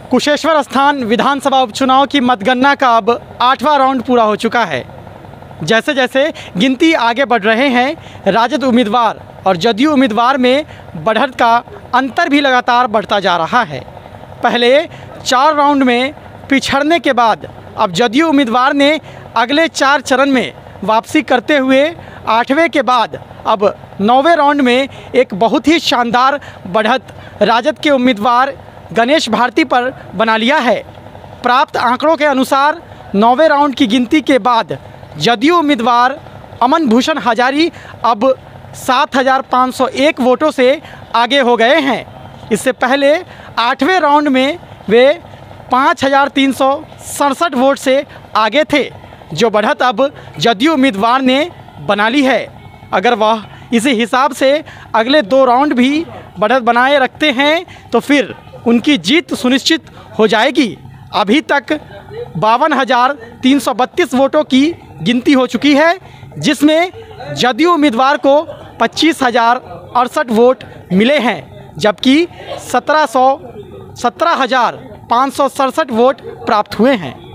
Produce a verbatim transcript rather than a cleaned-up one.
कुशेश्वर स्थान विधानसभा उपचुनाव की मतगणना का अब आठवां राउंड पूरा हो चुका है। जैसे जैसे गिनती आगे बढ़ रहे हैं, राजद उम्मीदवार और जदयू उम्मीदवार में बढ़त का अंतर भी लगातार बढ़ता जा रहा है। पहले चार राउंड में पिछड़ने के बाद अब जदयू उम्मीदवार ने अगले चार चरण में वापसी करते हुए आठवें के बाद अब नौवें राउंड में एक बहुत ही शानदार बढ़त राजद के उम्मीदवार गणेश भारती पर बना लिया है। प्राप्त आंकड़ों के अनुसार नौवें राउंड की गिनती के बाद जदयू उम्मीदवार अमन भूषण हजारी अब सात हज़ार पाँच सौ एक वोटों से आगे हो गए हैं। इससे पहले आठवें राउंड में वे पाँच हज़ार तीन सौ सड़सठ वोट से आगे थे, जो बढ़त अब जदयू उम्मीदवार ने बना ली है। अगर वह इसी हिसाब से अगले दो राउंड भी बढ़त बनाए रखते हैं तो फिर उनकी जीत सुनिश्चित हो जाएगी। अभी तक बावन हज़ार तीन सौ बत्तीस वोटों की गिनती हो चुकी है, जिसमें जदयू उम्मीदवार को पच्चीस हज़ार अड़सठ वोट मिले हैं, जबकि सत्रह सौ सत्रह हज़ार पाँच सौ सड़सठ वोट प्राप्त हुए हैं।